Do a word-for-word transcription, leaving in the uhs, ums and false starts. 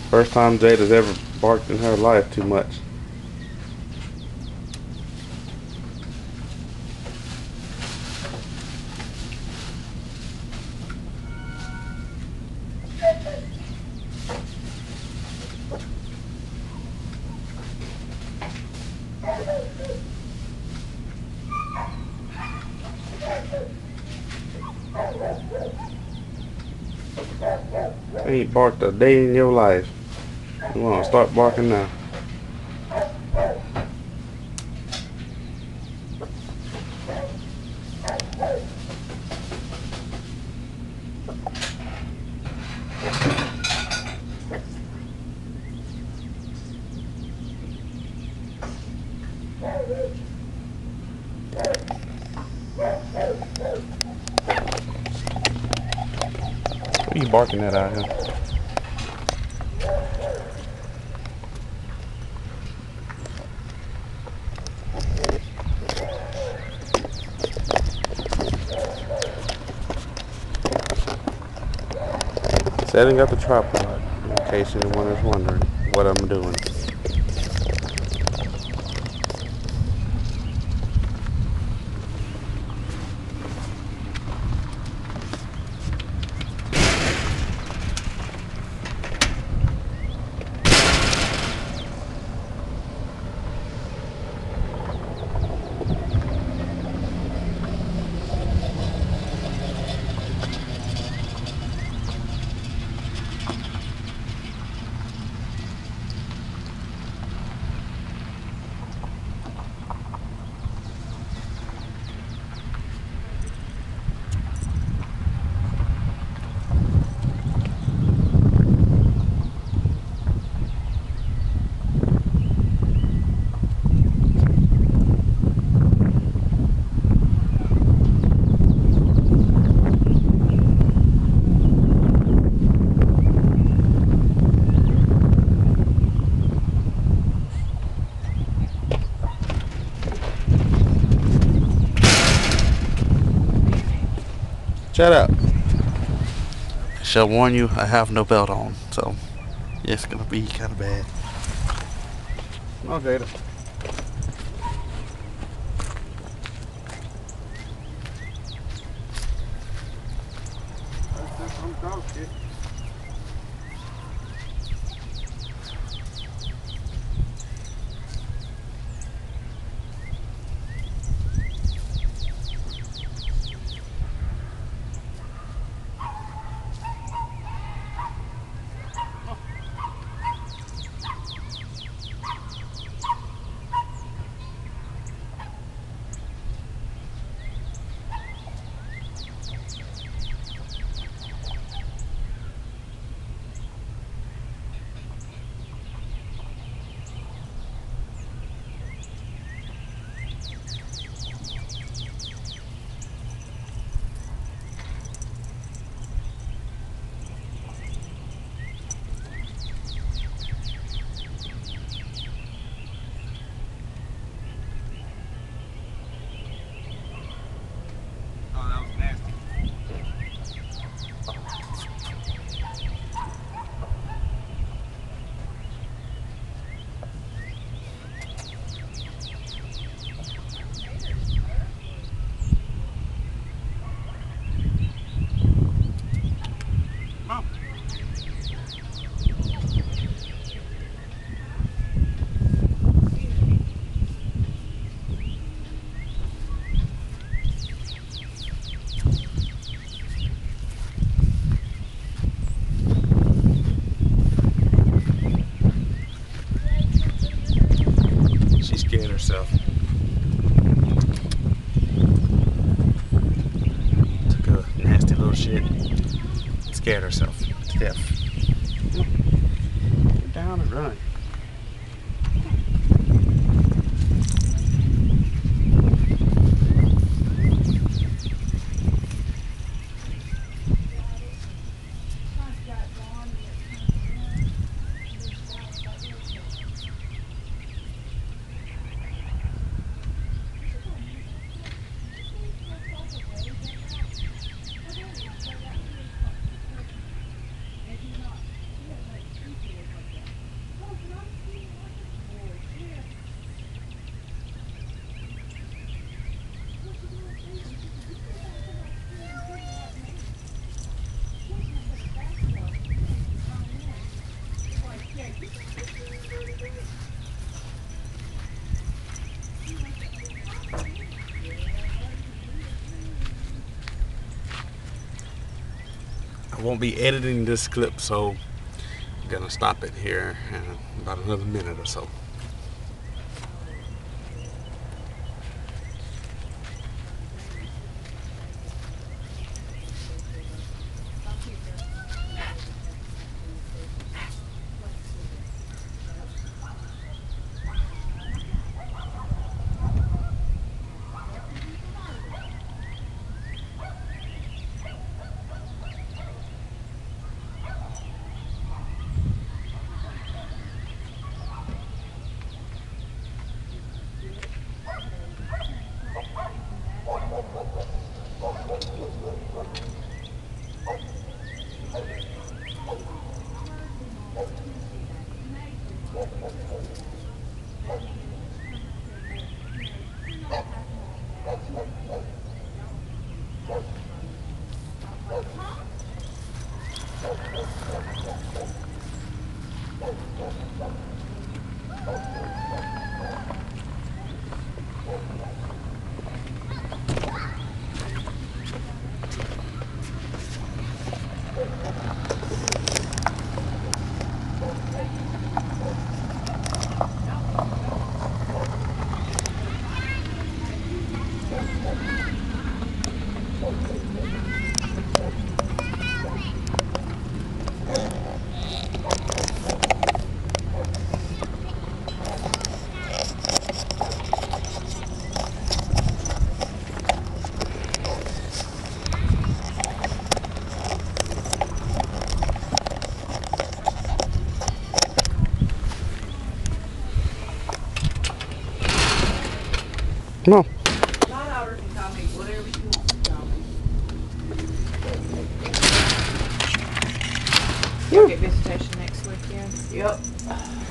First time Jada's ever barked in her life too much. Ain't barked a day in your life. You wanna start barking now? What are you barking at out here? Setting up the tripod, in case anyone is wondering what I'm doing. Shut up. I shall warn you, I have no belt on, so yeah, it's gonna be kind of bad. Come on, Jada. Herself. Took a nasty little shit. Scared herself to death. Get down and run. I won't be editing this clip, so I'm gonna stop it here in about another minute or so. Come on. My daughter can call me whatever she wants to call me. You'll get visitation next weekend. Yep.